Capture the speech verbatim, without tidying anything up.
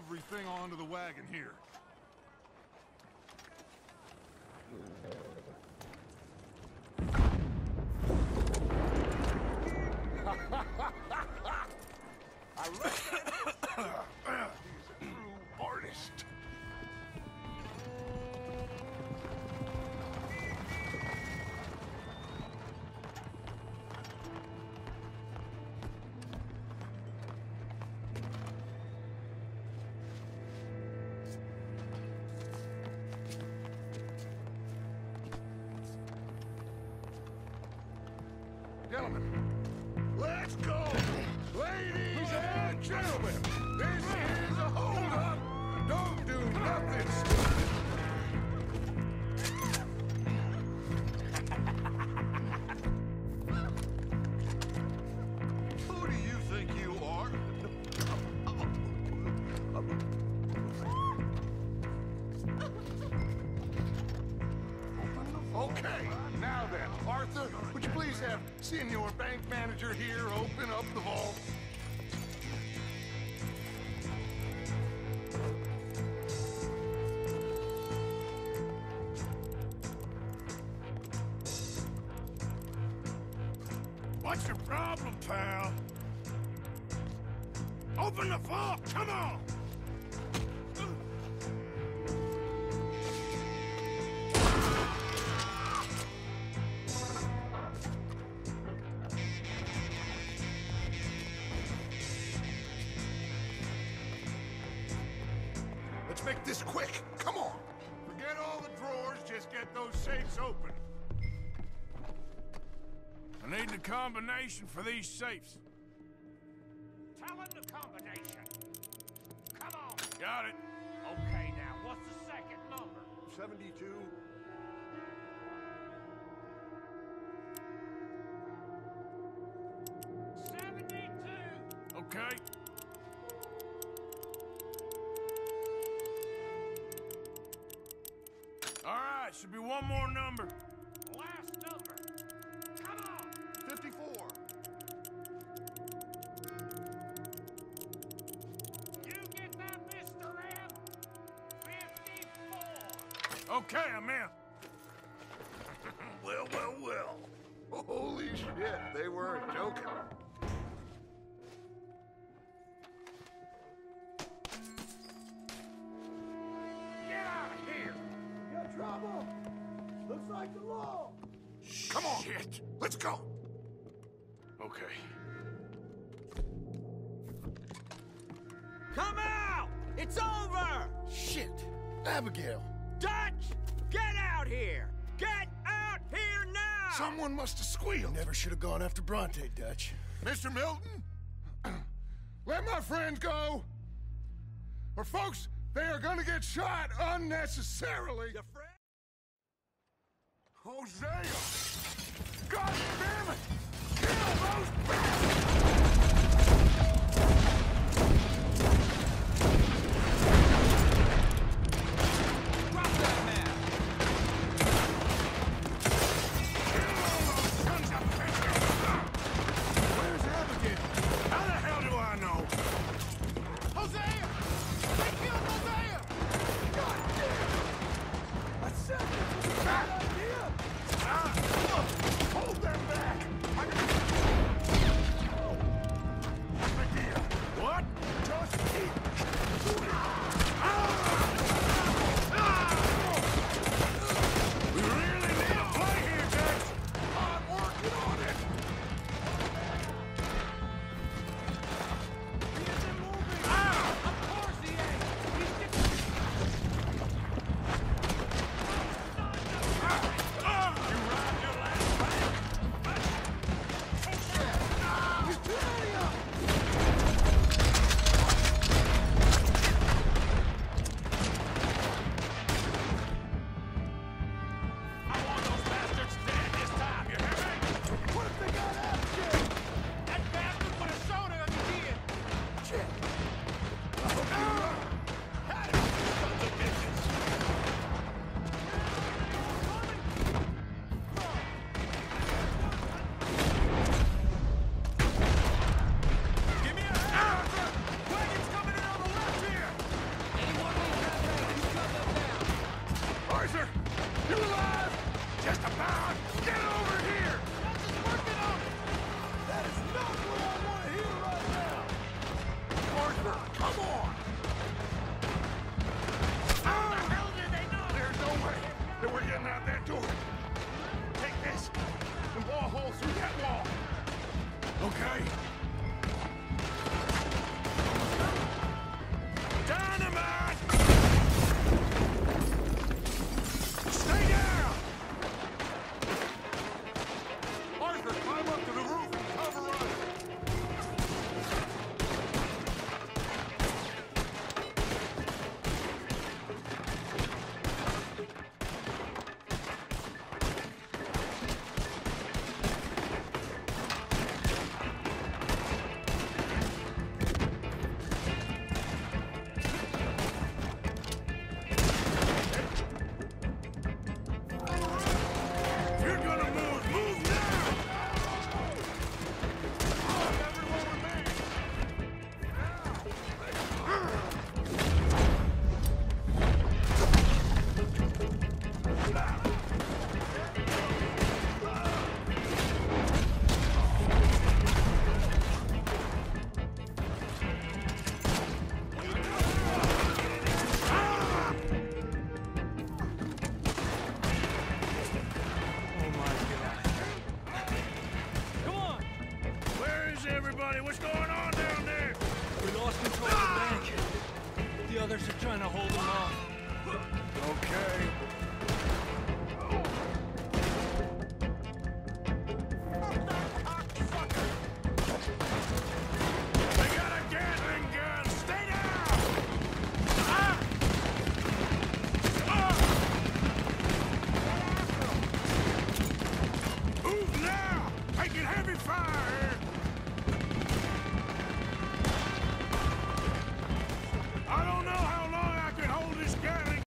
everything onto the wagon here. I love that. He's a true artist. Gentlemen, let's go! Ladies and gentlemen, this is a hold-up! Don't do nothing stupid! Who do you think you are? Okay, now then, Arthur, would you please have Senior Bank Manager here open up the vault? What's your problem, pal? Open the vault, come on! Let's make this quick. Come on. Forget all the drawers. Just get those safes open. I need the combination for these safes. Tell him the combination. Come on. Got it. Okay, now, what's the second number? seventy-two. seventy-two. Okay. All right, should be one more number. Last number. Come on. fifty-four. You get that, Mister M? fifty-four. Okay, I'm in. Well, well, well. Holy shit, they weren't joking. Get out of here. Got trouble! Looks like the law! Come on. Shit. Let's go. Okay. Come out! It's over! Shit! Abigail! Dutch! Get out here! Get out here now! Someone must have squealed. Never should have gone after Bronte, Dutch. Mister Milton? Let my friends go. Or folks, they are gonna get shot unnecessarily. Your friend? Hosea! God damn it! Kill those bastards! Drop that man! Where's Abigail? How the hell do I know? Hosea! They killed Hosea! God damn! I said this was a bad idea! Ah! Hold them back! I can... what's going on down there? We lost control of the bank. The others are trying to hold them off. Okay.